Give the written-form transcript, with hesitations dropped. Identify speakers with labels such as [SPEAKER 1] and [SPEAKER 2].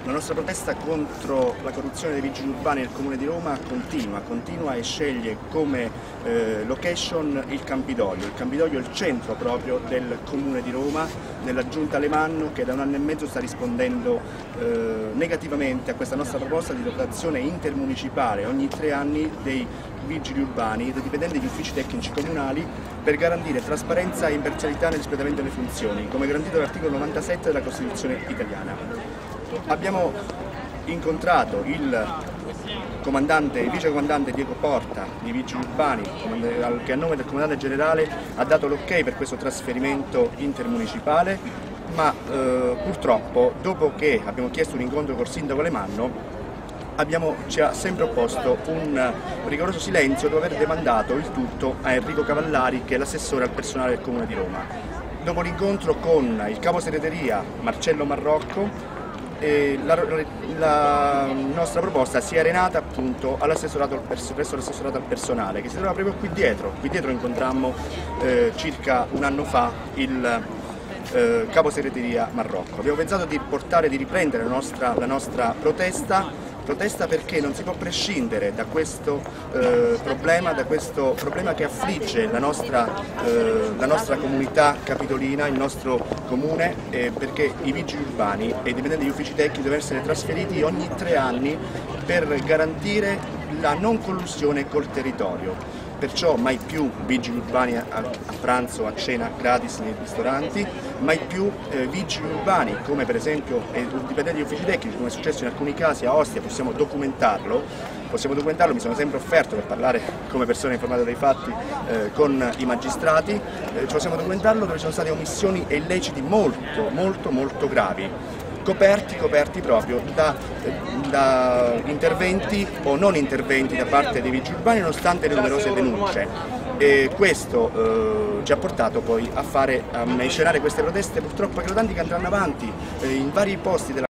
[SPEAKER 1] La nostra protesta contro la corruzione dei vigili urbani del Comune di Roma continua e sceglie come location il Campidoglio. Il Campidoglio è il centro proprio del Comune di Roma, della Giunta Alemanno, che da 1 anno e mezzo sta rispondendo negativamente a questa nostra proposta di dotazione intermunicipale ogni 3 anni dei vigili urbani, dei dipendenti degli uffici tecnici comunali, per garantire trasparenza e imparzialità nell'espletamento delle funzioni, come garantito dall'articolo 97 della Costituzione italiana. Abbiamo incontrato il vicecomandante Diego Porta di Vigili Urbani, che a nome del comandante generale ha dato l'ok per questo trasferimento intermunicipale, ma purtroppo, dopo che abbiamo chiesto un incontro col sindaco Alemanno, ci ha sempre opposto un rigoroso silenzio dopo aver demandato il tutto a Enrico Cavallari, che è l'assessore al personale del Comune di Roma. Dopo l'incontro con il capo segreteria Marcello Marrocco, la nostra proposta si è arenata appunto presso l'assessorato al personale, che si trova proprio qui dietro. Qui dietro incontrammo circa 1 anno fa il capo segreteria Marrocco. Abbiamo pensato di riprendere la nostra protesta perché non si può prescindere da questo problema che affligge la nostra comunità capitolina, il nostro comune, perché i vigili urbani e i dipendenti degli uffici tecnici devono essere trasferiti ogni 3 anni per garantire la non collusione col territorio. Perciò mai più vigili urbani a pranzo, a cena gratis nei ristoranti, mai più vigili urbani come per esempio dipendenti degli uffici tecnici, come è successo in alcuni casi a Ostia. Possiamo documentarlo, mi sono sempre offerto per parlare come persona informata dei fatti con i magistrati, possiamo documentarlo, dove ci sono state omissioni e illeciti molto gravi, coperti proprio da interventi o non interventi da parte dei vigili urbani, nonostante le numerose denunce. E questo ci ha portato poi a inscenare queste proteste, purtroppo eclatanti, che andranno avanti in vari posti della